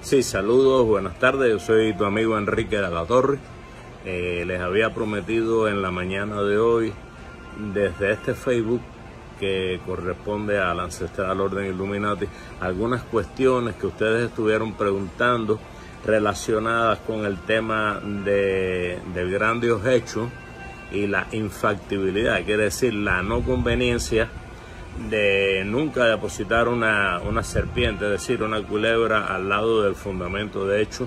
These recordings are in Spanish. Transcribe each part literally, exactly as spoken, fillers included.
Sí, saludos, buenas tardes, yo soy tu amigo Enrique de la Torre. Eh, les había prometido en la mañana de hoy, desde este Facebook que corresponde al Ancestral Orden Illuminati, algunas cuestiones que ustedes estuvieron preguntando relacionadas con el tema de, del gran Dios hecho y la infactibilidad, quiere decir la no conveniencia de nunca depositar una, una serpiente, es decir, una culebra al lado del fundamento de hecho,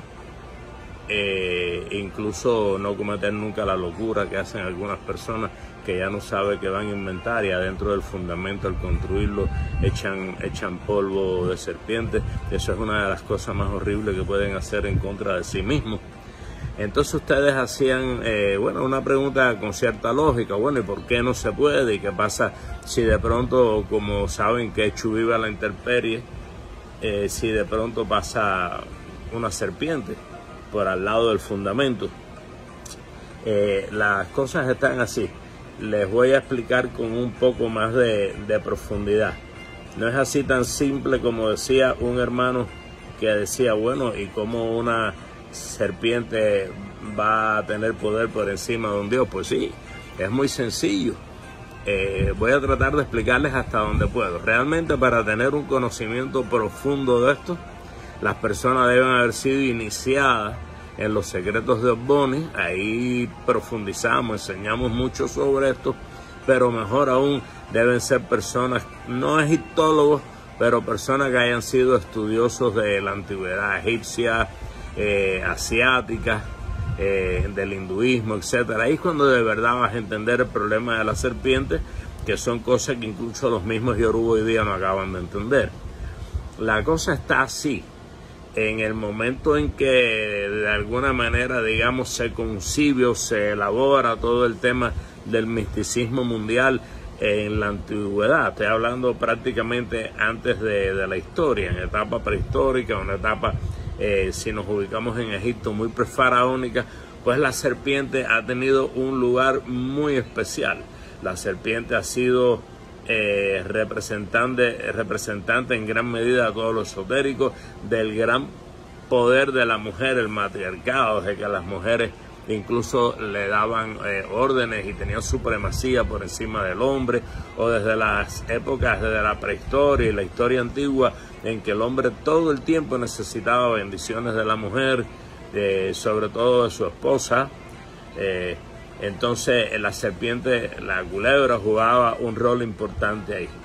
eh, incluso no cometer nunca la locura que hacen algunas personas que ya no saben qué van a inventar y adentro del fundamento al construirlo echan, echan polvo de serpiente. Eso es una de las cosas más horribles que pueden hacer en contra de sí mismos. Entonces ustedes hacían, eh, bueno, una pregunta con cierta lógica, bueno, ¿y por qué no se puede? ¿Y qué pasa si de pronto, como saben que Echu vive a la intemperie, eh, si de pronto pasa una serpiente por al lado del fundamento? Eh, las cosas están así. Les voy a explicar con un poco más de, de profundidad. No es así tan simple como decía un hermano que decía, bueno, ¿y cómo una serpiente va a tener poder por encima de un Dios? Pues sí, es muy sencillo. Eh, voy a tratar de explicarles hasta donde puedo. Realmente, para tener un conocimiento profundo de esto, las personas deben haber sido iniciadas en los secretos de Osboni. Ahí profundizamos, enseñamos mucho sobre esto, pero mejor aún deben ser personas, no egiptólogos, pero personas que hayan sido estudiosos de la antigüedad egipcia, Eh, asiáticas, eh, del hinduismo, etcétera. Ahí es cuando de verdad vas a entender el problema de la serpiente, que son cosas que incluso los mismos yoruba hoy día no acaban de entender. La cosa está así: en el momento en que de alguna manera, digamos, se concibe o se elabora todo el tema del misticismo mundial en la antigüedad, estoy hablando prácticamente antes de, de la historia, en etapa prehistórica, una etapa Eh, si nos ubicamos en Egipto muy prefaraónica, pues la serpiente ha tenido un lugar muy especial. La serpiente ha sido eh, representante, representante en gran medida de todo lo esotérico, del gran poder de la mujer, el matriarcado, de que las mujeres incluso le daban eh, órdenes y tenían supremacía por encima del hombre, o desde las épocas desde la prehistoria y la historia antigua, en que el hombre todo el tiempo necesitaba bendiciones de la mujer, eh, sobre todo de su esposa. Eh, entonces la serpiente, la culebra, jugaba un rol importante ahí.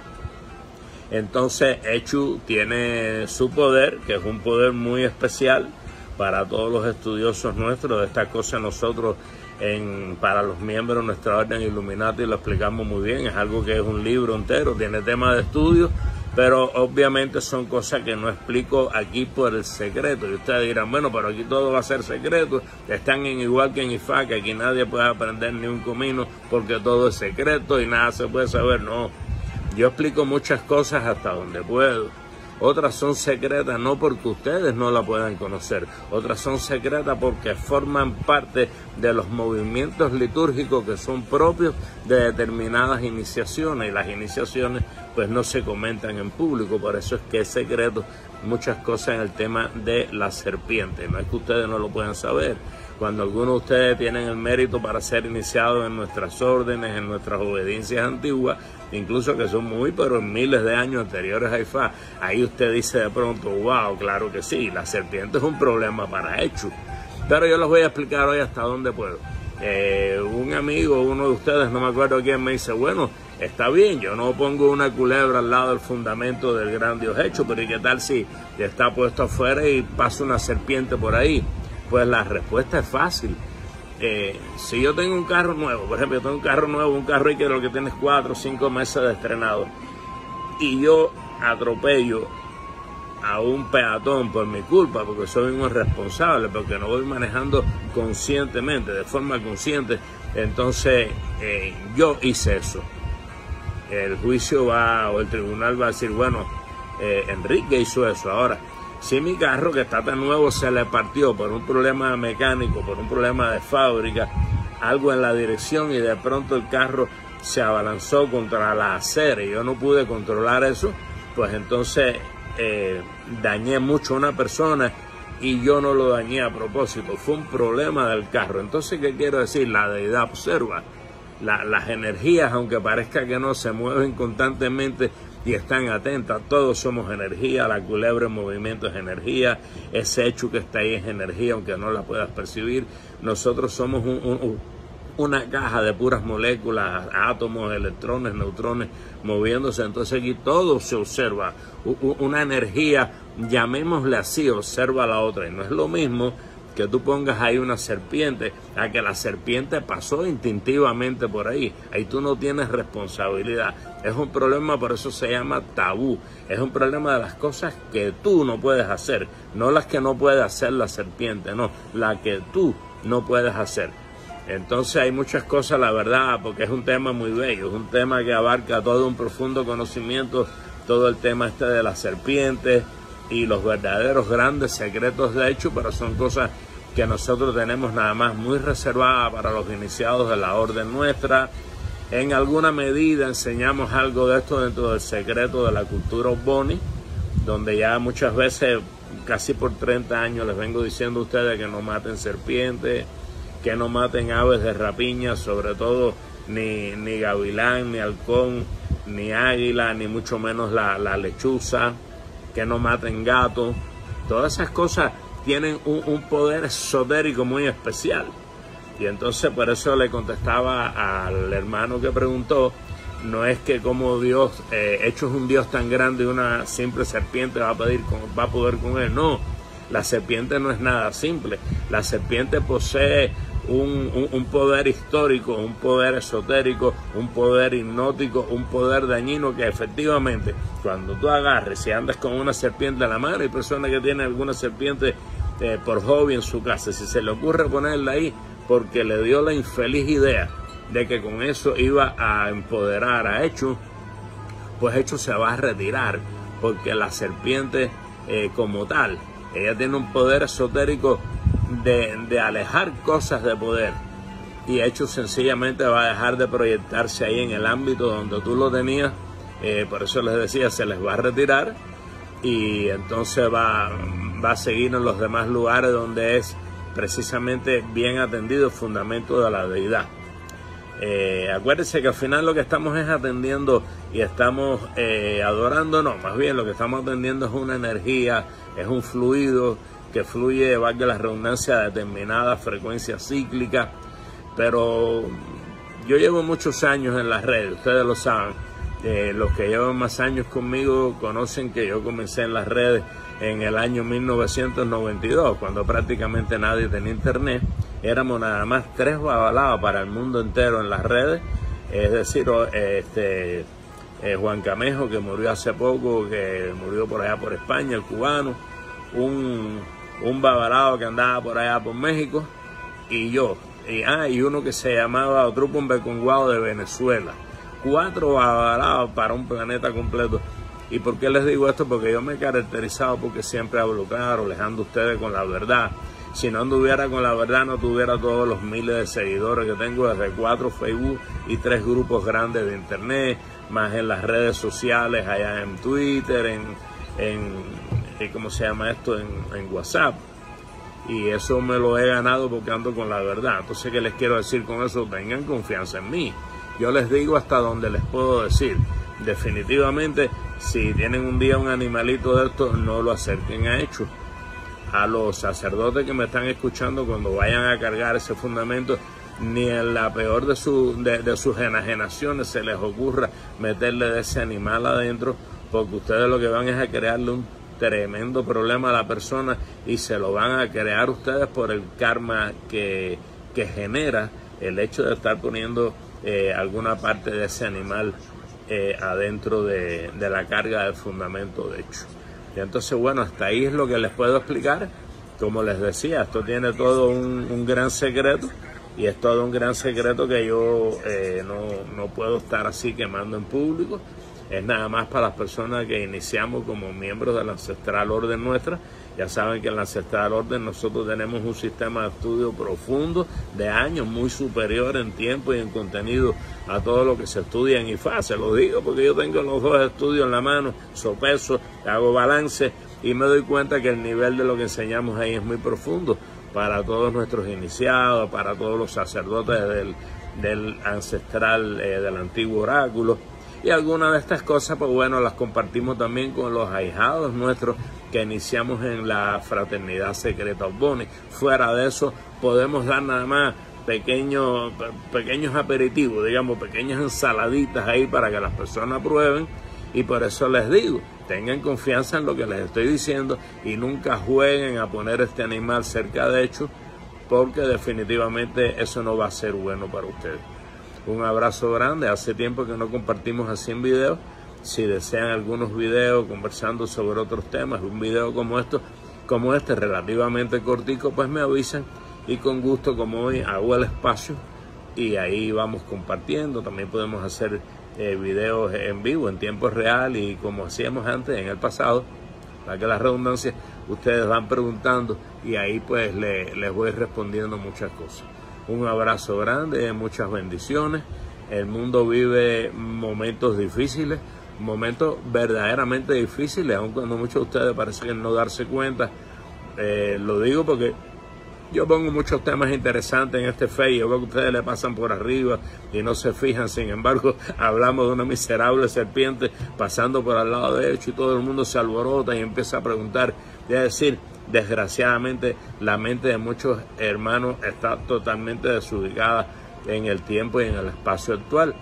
Entonces Echu tiene su poder, que es un poder muy especial para todos los estudiosos nuestros de estas cosas. Nosotros, en, para los miembros de nuestra Orden Illuminati, lo explicamos muy bien. Es algo que es un libro entero, tiene tema de estudio, pero obviamente son cosas que no explico aquí por el secreto. Y ustedes dirán, bueno, pero aquí todo va a ser secreto. Están en igual que en Ifá, que aquí nadie puede aprender ni un comino porque todo es secreto y nada se puede saber. No, yo explico muchas cosas hasta donde puedo. Otras son secretas no porque ustedes no la puedan conocer, otras son secretas porque forman parte de los movimientos litúrgicos que son propios de determinadas iniciaciones, y las iniciaciones pues no se comentan en público. Por eso es que es secreto muchas cosas en el tema de la serpiente. No es que ustedes no lo puedan saber. Cuando algunos de ustedes tienen el mérito para ser iniciados en nuestras órdenes, en nuestras obediencias antiguas, incluso que son muy, pero en miles de años anteriores a Ifá, ahí usted dice de pronto, wow, claro que sí, la serpiente es un problema para Echu. Pero yo les voy a explicar hoy hasta dónde puedo. Eh, un amigo, uno de ustedes, no me acuerdo quién, me dice, bueno, está bien, yo no pongo una culebra al lado del fundamento del gran Dios hecho, pero ¿y qué tal si está puesto afuera y pasa una serpiente por ahí? Pues la respuesta es fácil. Eh, si yo tengo un carro nuevo, por ejemplo, yo tengo un carro nuevo, un carro que lo que tienes cuatro o cinco meses de estrenado, y yo atropello a un peatón por mi culpa, porque soy un irresponsable, porque no voy manejando conscientemente, de forma consciente, entonces eh, yo hice eso. El juicio va, o el tribunal va a decir, bueno, eh, Enrique hizo eso. Ahora, si mi carro, que está tan nuevo, se le partió por un problema mecánico, por un problema de fábrica, algo en la dirección, y de pronto el carro se abalanzó contra la acera y yo no pude controlar eso, pues entonces eh, dañé mucho a una persona y yo no lo dañé a propósito, fue un problema del carro. Entonces, ¿qué quiero decir? La deidad observa. La, las energías, aunque parezca que no, se mueven constantemente y están atentas. Todos somos energía, la culebra en movimiento es energía, ese hecho que está ahí es energía, aunque no la puedas percibir. Nosotros somos un, un, una caja de puras moléculas, átomos, electrones, neutrones moviéndose. Entonces aquí todo se observa, una energía, llamémosle así, observa a la otra, y no es lo mismo que tú pongas ahí una serpiente, a que la serpiente pasó instintivamente por ahí. Ahí tú no tienes responsabilidad. Es un problema, por eso se llama tabú. Es un problema de las cosas que tú no puedes hacer, no las que no puede hacer la serpiente, no, la que tú no puedes hacer. Entonces hay muchas cosas, la verdad, porque es un tema muy bello, es un tema que abarca todo un profundo conocimiento, todo el tema este de las serpientes y los verdaderos grandes secretos de hecho, pero son cosas que nosotros tenemos nada más muy reservadas para los iniciados de la orden nuestra. En alguna medida enseñamos algo de esto dentro del secreto de la cultura Ogboni, donde ya muchas veces, casi por treinta años, les vengo diciendo a ustedes que no maten serpientes, que no maten aves de rapiña, sobre todo ni, ni gavilán, ni halcón, ni águila, ni mucho menos la, la lechuza, que no maten gatos. Todas esas cosas tienen un, un poder esotérico muy especial. Y entonces por eso le contestaba al hermano que preguntó, no es que como Dios, eh, hecho es un Dios tan grande y una simple serpiente va a, pedir con, va a poder con él. No, la serpiente no es nada simple. La serpiente posee un, un, un poder histórico, un poder esotérico, un poder hipnótico, un poder dañino que efectivamente cuando tú agarres y andas con una serpiente en la mano, hay personas que tienen alguna serpiente eh, por hobby en su casa, si se le ocurre ponerla ahí porque le dio la infeliz idea de que con eso iba a empoderar a Hecho, pues Hecho se va a retirar, porque la serpiente eh, como tal, ella tiene un poder esotérico de, de alejar cosas de poder, y Hecho sencillamente va a dejar de proyectarse ahí en el ámbito donde tú lo tenías. Eh, por eso les decía, se les va a retirar y entonces va, va a seguir en los demás lugares donde es precisamente bien atendido el fundamento de la deidad. Eh, acuérdense que al final lo que estamos es atendiendo y estamos eh, adorando, no, más bien lo que estamos atendiendo es una energía, es un fluido que fluye, valga la redundancia, a determinadas frecuencias cíclicas. Pero yo llevo muchos años en las redes, ustedes lo saben. Eh, los que llevan más años conmigo conocen que yo comencé en las redes en el año mil novecientos noventa y dos, cuando prácticamente nadie tenía internet. Éramos nada más tres babalaos para el mundo entero en las redes, es decir, este, eh, Juan Camejo, que murió hace poco, que murió por allá por España, el cubano, un, un babalao que andaba por allá por México, y yo, y, ah, y uno que se llamaba Otrupon Beconguao de Venezuela. Cuatro babalaos para un planeta completo. ¿Y por qué les digo esto? Porque yo me he caracterizado porque siempre hablo claro, les ando a ustedes con la verdad. Si no anduviera con la verdad, no tuviera todos los miles de seguidores que tengo desde cuatro Facebook y tres grupos grandes de internet, más en las redes sociales, allá en Twitter, en, en ¿cómo se llama esto? En, en WhatsApp. Y eso me lo he ganado porque ando con la verdad. Entonces, ¿qué les quiero decir con eso? Tengan confianza en mí. Yo les digo hasta donde les puedo decir. Definitivamente, si tienen un día un animalito de esto, no lo acerquen a Hecho. A los sacerdotes que me están escuchando, cuando vayan a cargar ese fundamento, ni en la peor de, su, de, de sus enajenaciones se les ocurra meterle de ese animal adentro, porque ustedes lo que van es a crearle un tremendo problema a la persona y se lo van a crear ustedes por el karma que, que genera el hecho de estar poniendo eh, alguna parte de ese animal eh, adentro de, de la carga del fundamento de Hecho. Y entonces, bueno, hasta ahí es lo que les puedo explicar. Como les decía, esto tiene todo un, un gran secreto, y es todo un gran secreto que yo eh, no, no puedo estar así quemando en público. Es nada más para las personas que iniciamos como miembros de la Ancestral Orden nuestra. Ya saben que en la Ancestral Orden nosotros tenemos un sistema de estudio profundo de años, muy superior en tiempo y en contenido a todo lo que se estudia en I F A. Se lo digo porque yo tengo los dos estudios en la mano, sopeso, hago balance y me doy cuenta que el nivel de lo que enseñamos ahí es muy profundo para todos nuestros iniciados, para todos los sacerdotes del, del ancestral, eh, del antiguo oráculo. Y algunas de estas cosas, pues bueno, las compartimos también con los ahijados nuestros que iniciamos en la Fraternidad Secreta Ogboni. Fuera de eso, podemos dar nada más pequeños, pequeños aperitivos, digamos, pequeñas ensaladitas ahí para que las personas prueben. Y por eso les digo, tengan confianza en lo que les estoy diciendo y nunca jueguen a poner este animal cerca de hecho, porque definitivamente eso no va a ser bueno para ustedes. Un abrazo grande. Hace tiempo que no compartimos así en videos. Si desean algunos videos conversando sobre otros temas, un video como esto, como este relativamente cortico, pues me avisan y con gusto, como hoy, hago el espacio y ahí vamos compartiendo. También podemos hacer eh, videos en vivo, en tiempo real, y como hacíamos antes en el pasado, para que la redundancia, ustedes van preguntando y ahí pues le, les voy respondiendo muchas cosas. Un abrazo grande, muchas bendiciones. El mundo vive momentos difíciles, momentos verdaderamente difíciles, aun cuando muchos de ustedes parecen no darse cuenta. Eh, lo digo porque yo pongo muchos temas interesantes en este Face, yo veo que ustedes le pasan por arriba y no se fijan. Sin embargo, hablamos de una miserable serpiente pasando por al lado derecho y todo el mundo se alborota y empieza a preguntar. Es decir, desgraciadamente la mente de muchos hermanos está totalmente desubicada en el tiempo y en el espacio actual.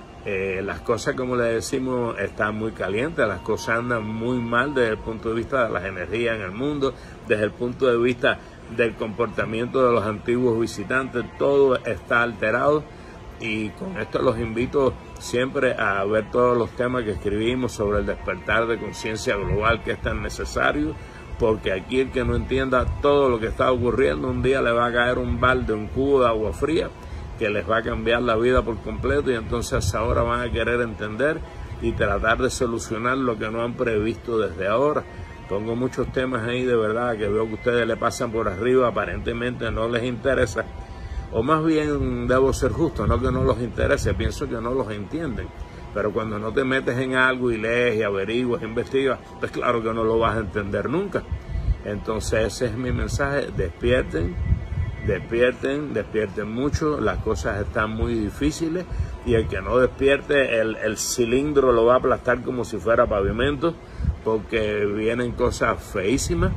Eh, las cosas, como les decimos, están muy calientes, las cosas andan muy mal desde el punto de vista de las energías en el mundo, desde el punto de vista del comportamiento de los antiguos visitantes, todo está alterado. Y con esto los invito siempre a ver todos los temas que escribimos sobre el despertar de conciencia global, que es tan necesario, porque aquí el que no entienda todo lo que está ocurriendo, un día le va a caer un balde, un cubo de agua fría que les va a cambiar la vida por completo, y entonces ahora van a querer entender y tratar de solucionar lo que no han previsto desde ahora. Pongo muchos temas ahí de verdad que veo que ustedes le pasan por arriba, aparentemente no les interesa, o más bien debo ser justo, no que no los interese, pienso que no los entienden. Pero cuando no te metes en algo y lees y averiguas, investigas, pues claro que no lo vas a entender nunca. Entonces ese es mi mensaje: despierten, despierten, despierten mucho. Las cosas están muy difíciles y el que no despierte, el, el cilindro lo va a aplastar como si fuera pavimento, porque vienen cosas feísimas.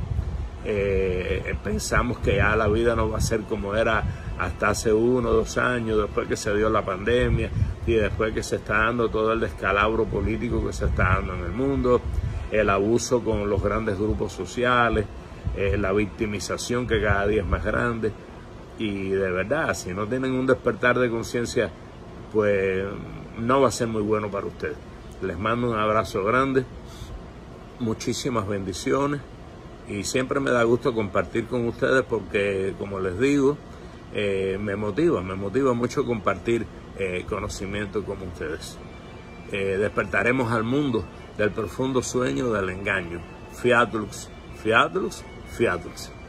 Eh, pensamos que ya la vida no va a ser como era hasta hace uno o dos años, después que se dio la pandemia y después que se está dando todo el descalabro político que se está dando en el mundo, el abuso con los grandes grupos sociales, eh, la victimización que cada día es más grande. Y de verdad, si no tienen un despertar de conciencia, pues no va a ser muy bueno para ustedes. Les mando un abrazo grande, muchísimas bendiciones, y siempre me da gusto compartir con ustedes porque, como les digo, eh, me motiva, me motiva mucho compartir eh, conocimiento como ustedes. Eh, despertaremos al mundo del profundo sueño del engaño. Fiat lux, fiat lux, fiat lux.